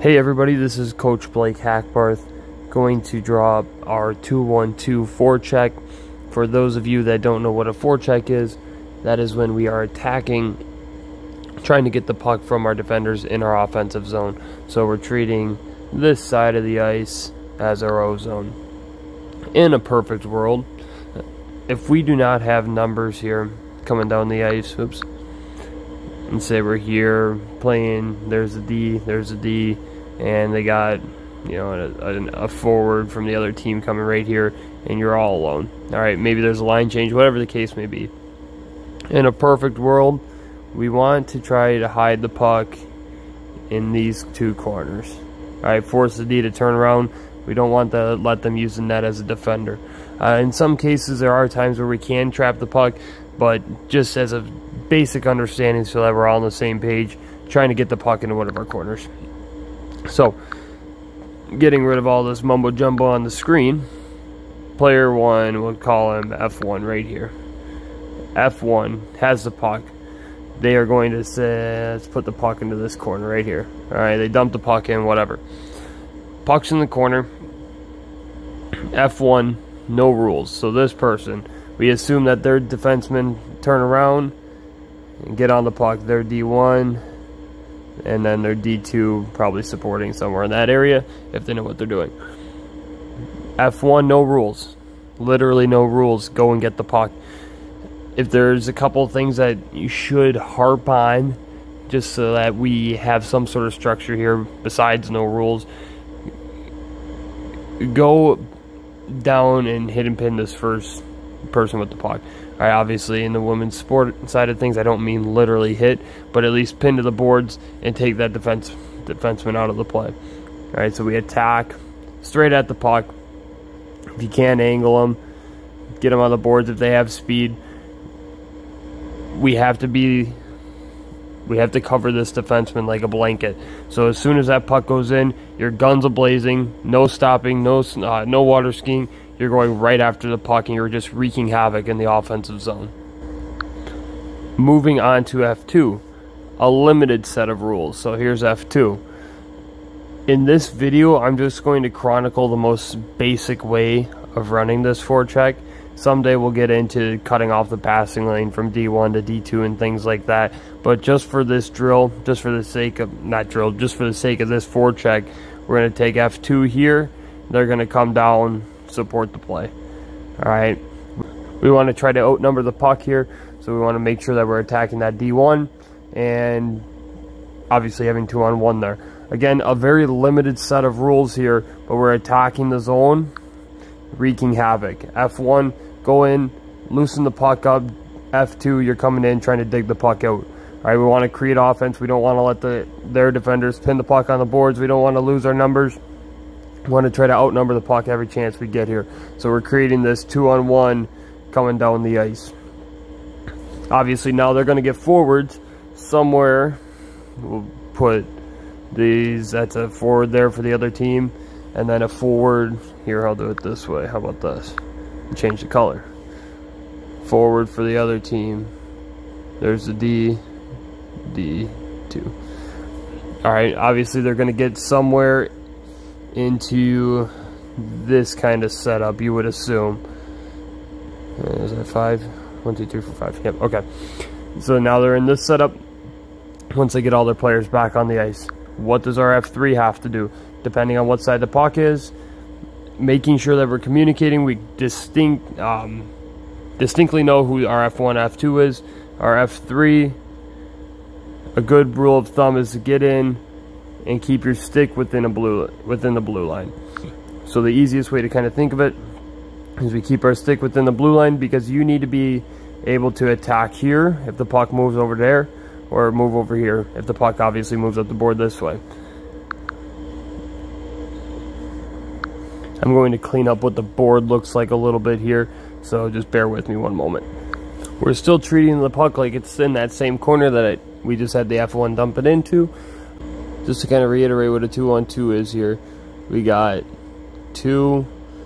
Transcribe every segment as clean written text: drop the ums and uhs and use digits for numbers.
Hey everybody, this is Coach Blake Hackbarth going to draw up our 2-1-2 forecheck. For those of you that don't know what a forecheck is, that is when we are attacking, trying to get the puck from our defenders in our offensive zone. So we're treating this side of the ice as our O zone. In a perfect world, if we do not have numbers here coming down the ice, and say we're here playing, there's a D, and they got, you know, a forward from the other team coming right here, and you're all alone. All right, maybe there's a line change, whatever the case may be. In a perfect world, we want to try to hide the puck in these two corners. All right, force the D to turn around. We don't want to let them use the net as a defender. In some cases, there are times where we can trap the puck, but just as a basic understanding so that we're all on the same page, trying to get the puck into one of our corners. So, getting rid of all this mumbo jumbo on the screen, player 1, we'll call him F1 right here. F1 has the puck. They are going to say, let's put the puck into this corner right here. Alright, they dump the puck in, whatever. Puck's in the corner. F1, no rules. So this person, we assume that their defensemen turn around and get on the puck. Their D1, and then their D2 probably supporting somewhere in that area if they know what they're doing. F1, no rules. Literally no rules. Go and get the puck. If there's a couple of things that you should harp on, just so that we have some sort of structure here besides no rules, go down and hit and pin this first person with the puck. Alright, obviously in the women's sport side of things, I don't mean literally hit, but at least pin to the boards and take that defenseman out of the play. Alright, so we attack straight at the puck. If you can't angle them, get them on the boards if they have speed. We have to cover this defenseman like a blanket. So as soon as that puck goes in, your guns a-blazing, no stopping, no water skiing. You're going right after the puck, and you're just wreaking havoc in the offensive zone. Moving on to F2, a limited set of rules. So here's F2. In this video, I'm just going to chronicle the most basic way of running this forecheck. Someday we'll get into cutting off the passing lane from D1 to D2 and things like that. But just for this drill, just for the sake of this forecheck, we're going to take F2 here. They're going to come down, support the play. Alright, we want to try to outnumber the puck here, so we want to make sure that we're attacking that D1 and obviously having 2-on-1 there. Again, a very limited set of rules here, but we're attacking the zone, wreaking havoc. F1, go in, loosen the puck up. F2, you're coming in trying to dig the puck out. Alright, we want to create offense. We don't want to let their defenders pin the puck on the boards. We don't want to lose our numbers. We want to try to outnumber the puck every chance we get here. So we're creating this 2-on-1 coming down the ice. Obviously now they're going to get forwards somewhere. We'll put these, that's a forward there for the other team, and then a forward here. I'll do it this way. How about this? Change the color. Forward for the other team. There's the D2. Alright, obviously they're going to get somewhere into this kind of setup, you would assume. Is that 5? 1, 2, 3, 4, 5. Yep, okay. So now they're in this setup. Once they get all their players back on the ice, what does our F3 have to do? Depending on what side the puck is, making sure that we're communicating, we distinctly know who our F1, F2 is. Our F3, a good rule of thumb is to get in and keep your stick within the blue line. So the easiest way to kind of think of it is we keep our stick within the blue line, because you need to be able to attack here if the puck moves over there, or move over here if the puck obviously moves up the board this way. I'm going to clean up what the board looks like a little bit here, so just bear with me one moment. We're still treating the puck like it's in that same corner that we just had the F1 dump it into. Just to kind of reiterate what a 2-on-2 is here, we got 2,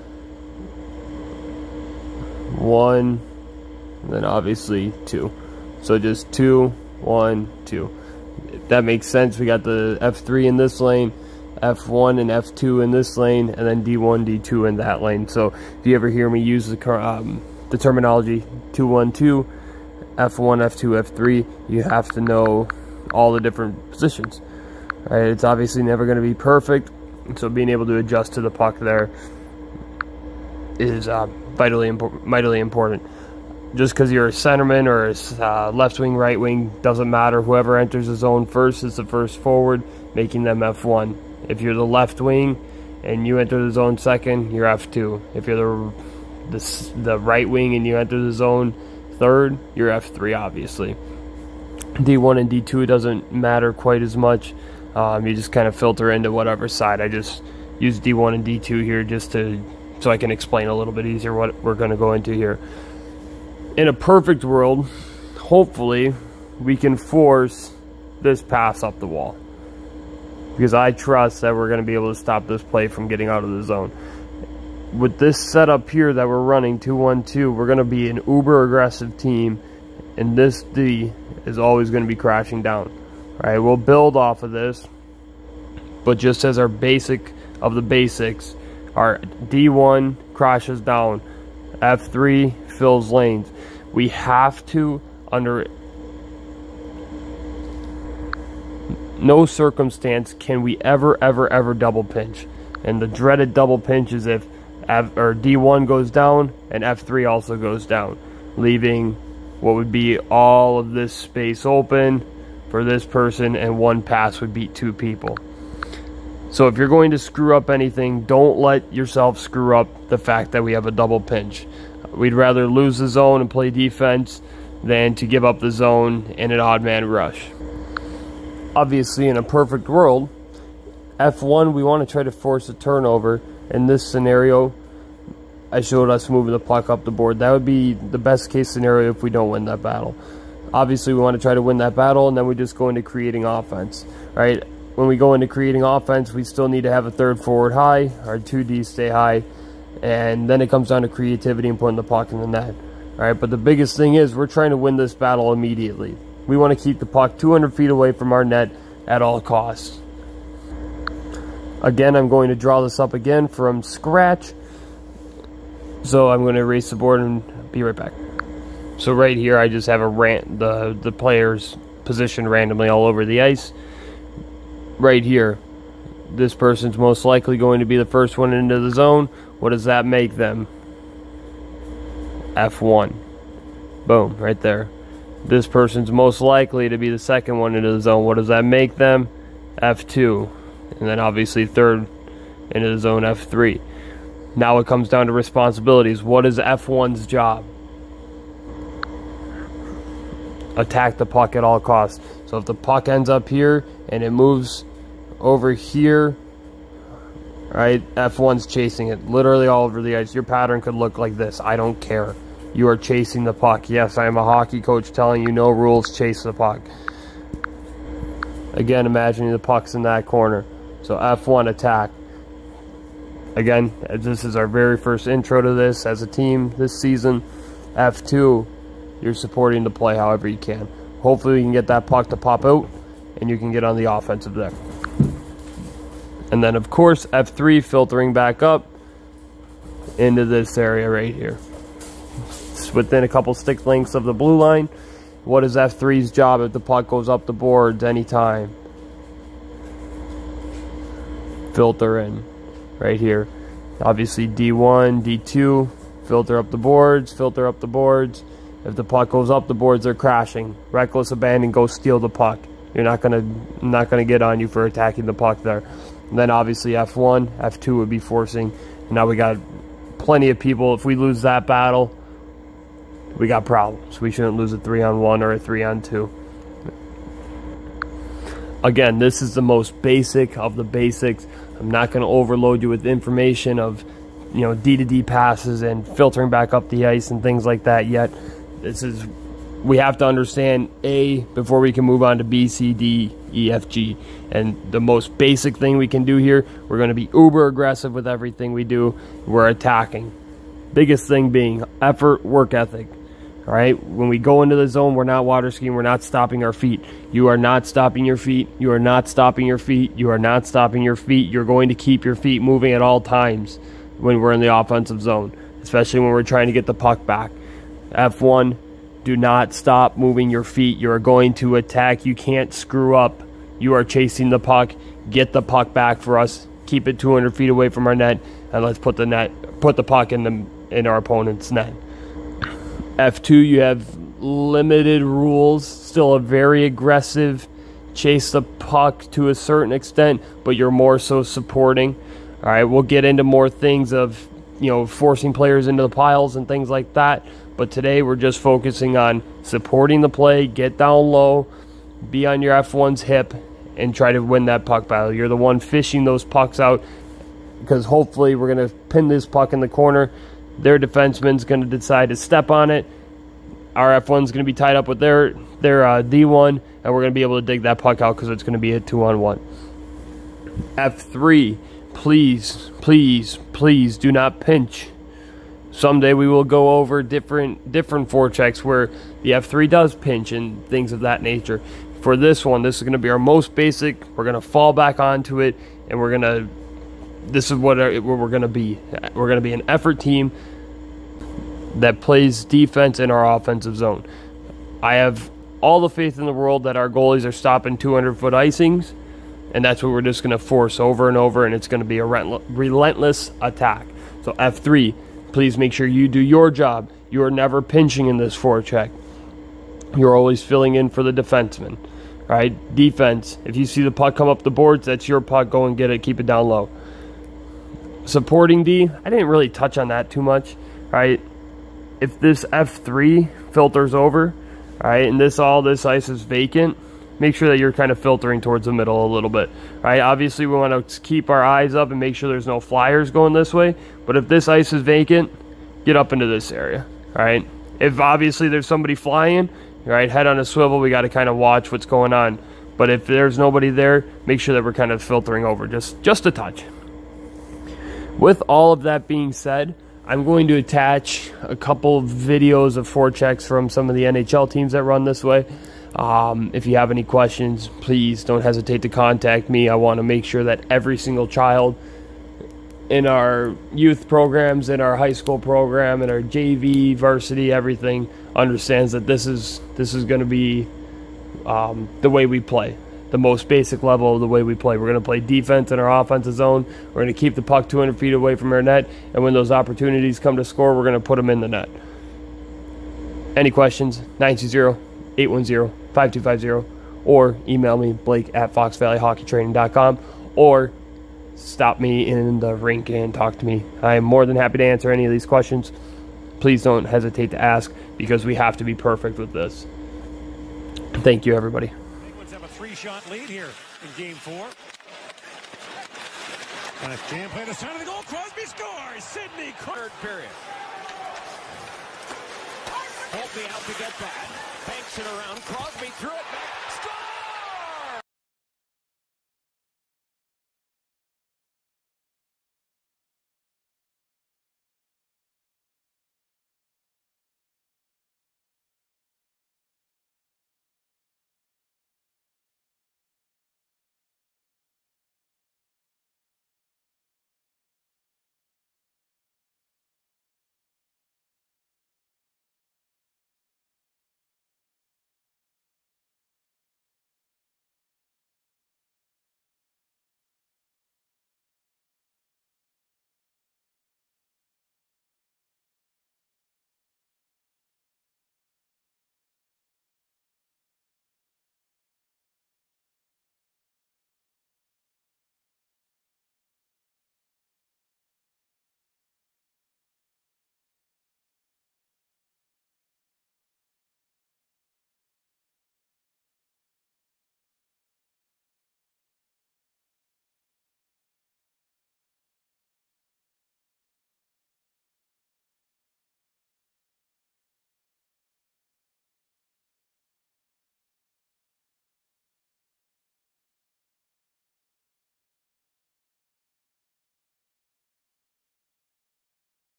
1, and then obviously 2. So just 2, 1, 2. That makes sense. We got the F3 in this lane, F1 and F2 in this lane, and then D1, D2 in that lane. So if you ever hear me use the terminology 2-1-2, F1, F2, F3, you have to know all the different positions. Right? It's obviously never going to be perfect, so being able to adjust to the puck there is vitally important. Just because you're a centerman or a left wing, right wing, doesn't matter. Whoever enters the zone first is the first forward, making them F1. If you're the left wing and you enter the zone second, you're F2. If you're the right wing and you enter the zone third, you're F3, obviously. D1 and D2, it doesn't matter quite as much. You just kind of filter into whatever side. I just use D1 and D2 here just so I can explain a little bit easier what we're going to go into here. In a perfect world, hopefully, we can force this pass up the wall, because I trust that we're going to be able to stop this play from getting out of the zone. With this setup here that we're running, 2-1-2, we're going to be an uber aggressive team, and this D is always going to be crashing down. All right, we'll build off of this, but just as our basic of the basics, our D1 crashes down, F3 fills lanes. We have to, under no circumstance can we ever double pinch. And the dreaded double pinch is if D1 goes down and F3 also goes down, leaving what would be all of this space open for this person, and one pass would beat two people. So if you're going to screw up anything, don't let yourself screw up the fact that we have a double pinch. We'd rather lose the zone and play defense than to give up the zone in an odd man rush. Obviously, in a perfect world, F1, we want to try to force a turnover. In this scenario, I showed us moving the puck up the board. That would be the best case scenario if we don't win that battle. Obviously, we want to try to win that battle, and then we just go into creating offense, right? When we go into creating offense, we still need to have a third forward high, our 2D stay high, and then it comes down to creativity and putting the puck in the net. All right, but the biggest thing is we're trying to win this battle immediately. We want to keep the puck 200 feet away from our net at all costs. Again, I'm going to draw this up again from scratch. So I'm going to erase the board and be right back. So right here, I just have the players positioned randomly all over the ice. Right here, this person's most likely going to be the first one into the zone. What does that make them? F1. Boom, right there. This person's most likely to be the second one into the zone. What does that make them? F2. And then obviously third into the zone, F3. Now it comes down to responsibilities. What is F1's job? Attack the puck at all costs. So if the puck ends up here and it moves over here, right, F1's chasing it literally all over the ice. Your pattern could look like this. I don't care. You are chasing the puck. Yes, I am a hockey coach telling you no rules, chase the puck. Again, imagining the puck's in that corner. So F1 attack. Again, this is our very first intro to this as a team this season. F2, you're supporting the play however you can. Hopefully we can get that puck to pop out and you can get on the offensive deck. And then of course F3 filtering back up into this area right here. It's within a couple stick lengths of the blue line. What is F3's job if the puck goes up the boards anytime? Filter in right here. Obviously D1, D2, filter up the boards, filter up the boards. If the puck goes up the boards, they're crashing. Reckless abandon, go steal the puck. You're not gonna get on you for attacking the puck there. And then obviously F1, F2 would be forcing. Now we got plenty of people. If we lose that battle, we got problems. We shouldn't lose a 3-on-1 or a 3-on-2. Again, this is the most basic of the basics. I'm not going to overload you with information of, you know, D-to-D passes and filtering back up the ice and things like that yet. We have to understand A before we can move on to B, C, D, E, F, G. And the most basic thing we can do here, we're going to be uber aggressive with everything we do. We're attacking. Biggest thing being effort, work ethic. All right, when we go into the zone, we're not water skiing. We're not stopping our feet. You are not stopping your feet. You are not stopping your feet. You are not stopping your feet. You're going to keep your feet moving at all times when we're in the offensive zone, especially when we're trying to get the puck back. F1, do not stop moving your feet. You are going to attack. You can't screw up. You are chasing the puck. Get the puck back for us. Keep it 200 feet away from our net, and let's put the puck in our opponent's net. F2, you have limited rules, still a very aggressive chase the puck to a certain extent, but you're more so supporting. All right, we'll get into more things of, forcing players into the piles and things like that, but today we're just focusing on supporting the play, get down low, be on your F1's hip, and try to win that puck battle. You're the one fishing those pucks out, because hopefully we're going to pin this puck in the corner. Their defenseman's going to decide to step on it. Our F1's going to be tied up with their D1, and we're going to be able to dig that puck out because it's going to be a 2-on-1. F3, please, please, please do not pinch. Someday we will go over different forechecks where the F3 does pinch and things of that nature. For this one, this is going to be our most basic. We're going to fall back onto it, and this is what we're going to be. We're going to be an effort team that plays defense in our offensive zone. I have all the faith in the world that our goalies are stopping 200-foot icings, and that's what we're just going to force over and over, and it's going to be a relentless attack. So F3, please make sure you do your job. You are never pinching in this forecheck. You're always filling in for the defenseman. Right? Defense, if you see the puck come up the boards, that's your puck. Go and get it. Keep it down low. Supporting D, I didn't really touch on that too much. Right? If this F3 filters over, right, and this ice is vacant, make sure that you're kind of filtering towards the middle a little bit. Right? Obviously, we want to keep our eyes up and make sure there's no flyers going this way. But if this ice is vacant, get up into this area. Right? If obviously there's somebody flying, right, head on a swivel, we got to kind of watch what's going on. But if there's nobody there, make sure that we're kind of filtering over just a touch. With all of that being said, I'm going to attach a couple of videos of forechecks from some of the NHL teams that run this way. If you have any questions, please don't hesitate to contact me. I want to make sure that every single child in our youth programs, in our high school program, in our JV, varsity, everything, understands that this is going to be the way we play. The most basic level of the way we play. We're going to play defense in our offensive zone. We're going to keep the puck 200 feet away from our net, and when those opportunities come to score, we're going to put them in the net. Any questions? 920-810-5250, or email me, blake@foxvalleyhockeytraining.com, or stop me in the rink and talk to me. I am more than happy to answer any of these questions. Please don't hesitate to ask, because we have to be perfect with this. Thank you, everybody. Penguins have a 3-shot lead here in Game 4. And a jam play to the side of the goal. Crosby scores! Sidney, third period. Holtby out to get that. Banks it around. Crosby threw it back.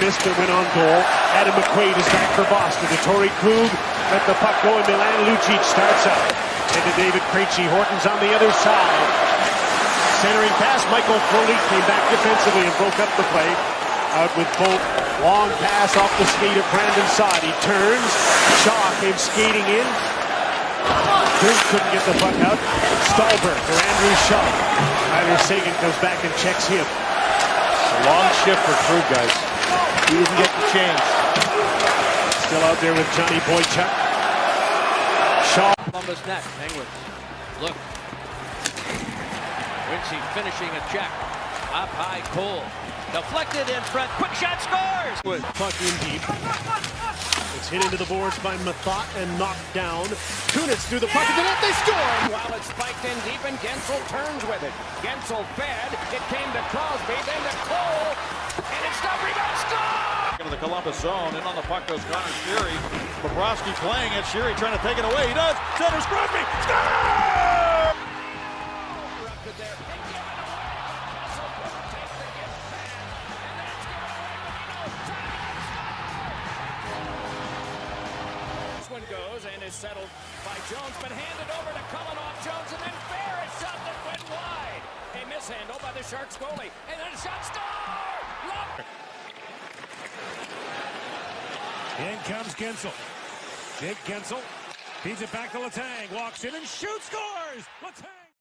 missed and went on goal. Adam McQuaid is back for Boston. To Torrey Krug, let the puck go, and Milan Lucic starts up. And to David Krejci. Horton's on the other side. Centering pass, Michael Foley came back defensively and broke up the play. Out with both. Long pass off the skate of Brandon Saad. He turns. Shaw came skating in. Couldn't get the puck out. Stallberg for Andrew Shaw. Tyler Seguin comes back and checks him. A long shift for Krug, guys. He didn't get the change. Still out there with Johnny Boychuk. Shaw. Columbus net. Penguins. Look. Wincy finishing a check. Up high, Cole. Deflected in front. Quick shot, scores! Puck in deep. It's hit into the boards by Mathot and knocked down. Kunitz through the puck to the net. They score! While it's spiked in deep, and Gensel turns with it. Gensel fed. It came to Crosby, then to Cole. And it's stopped. Rebound, score! Into the Columbus zone. In on the puck goes Connor Sheary. Bobrovsky playing it. Sheary trying to take it away. He does. Centers Crosby. Score! Interrupted there. And given away. Russell Crowe takes the gift back. And then it's This one goes and is settled by Jones, but handed over to Kulinoff. Jones, and then Fair, a shot that went wide. A mishandle by the Sharks goalie. And then a shot, score! In comes Gensel. Jake Gensel feeds it back to Letang. Walks in and shoots, scores! Letang!